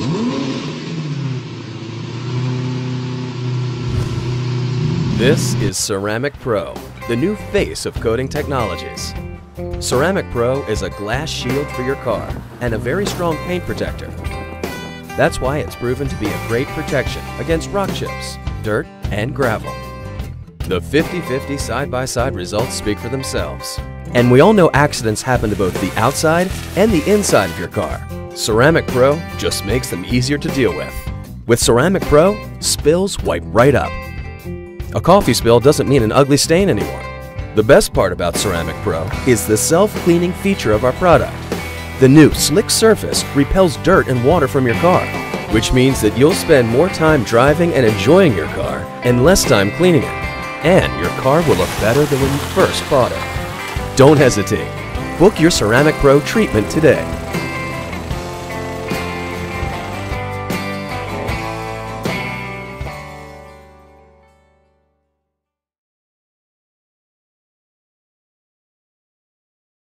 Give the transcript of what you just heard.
This is Ceramic Pro, the new face of coating technologies. Ceramic Pro is a glass shield for your car and a very strong paint protector. That's why it's proven to be a great protection against rock chips, dirt, and gravel. The 50-50 side-by-side results speak for themselves. And we all know accidents happen to both the outside and the inside of your car. Ceramic Pro just makes them easier to deal with. With Ceramic Pro, spills wipe right up. A coffee spill doesn't mean an ugly stain anymore. The best part about Ceramic Pro is the self-cleaning feature of our product. The new slick surface repels dirt and water from your car, which means that you'll spend more time driving and enjoying your car and less time cleaning it. And your car will look better than when you first bought it. Don't hesitate. Book your Ceramic Pro treatment today.